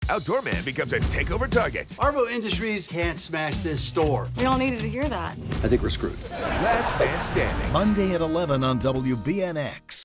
Outdoor Man becomes a takeover target. Arvo Industries can't smash this store. We all needed to hear that. I think we're screwed. Last man standing. Monday at 11 on WBNX.